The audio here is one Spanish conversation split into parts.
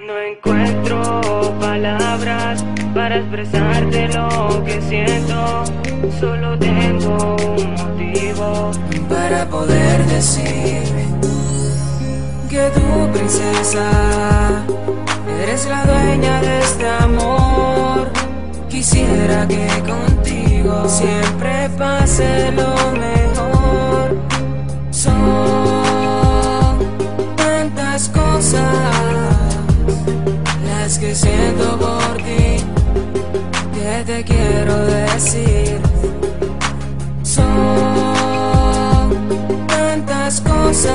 No encuentro palabras para expresarte lo que siento. Solo tengo un motivo para poder decir que tu princesa eres la dueña de este amor. Quisiera que contigo siempre pase lo mejor. Son tantas cosas las que siento por ti, que te quiero decir. Son tantas cosas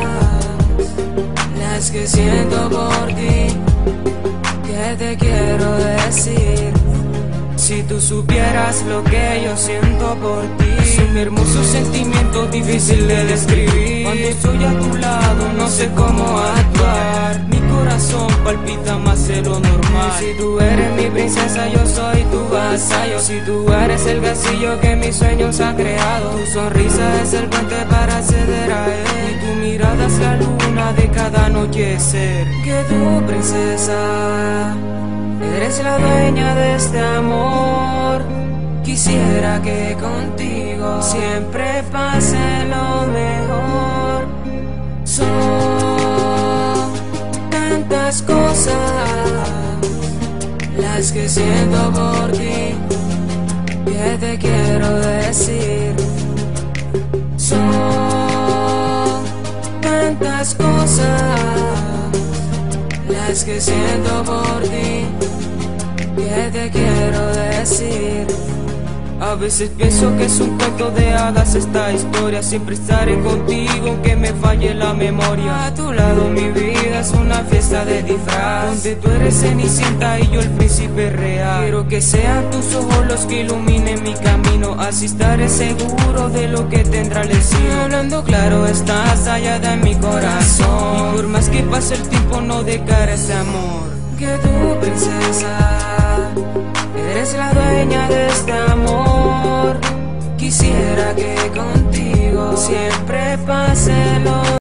las que siento por ti, que te quiero decir. Si tú supieras lo que yo siento por ti, es un hermoso sentimiento difícil de describir. Cuando estoy a tu lado no sé cómo actuar, mi corazón palpita más de lo normal. Si tú eres mi princesa, yo soy tu vasallo. Si tú eres el castillo que mis sueños han creado, tu sonrisa es el puente para acceder a él, y tu mirada es la luna de cada anochecer. Que tu princesa eres la dueña de este amor. Quisiera que contigo siempre pase lo mejor. Son tantas cosas las que siento por ti, que te quiero decir. Son tantas cosas las que siento por ti, que te quiero decir. A veces pienso que es un cuento de hadas esta historia. Siempre estaré contigo aunque me falle la memoria. A tu lado mi vida es una fiesta de disfraz, donde tú eres Cenicienta y yo el príncipe real. Quiero que sean tus ojos los que iluminen mi camino, así estaré seguro de lo que tendrá el destino. Hablando claro, estás hallada en mi corazón, y por más que pase el tiempo no dejaré ese amor. Que tu princesa eres la dueña de este amor. Quisiera que contigo siempre pase lo